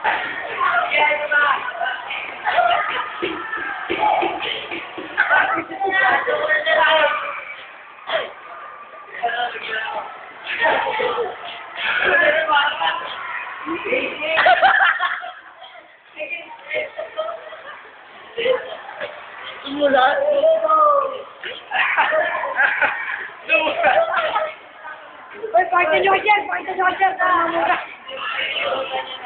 Simula. Uy, pakita nyo dyan! Pakita nyo dyan! Tama mo ka!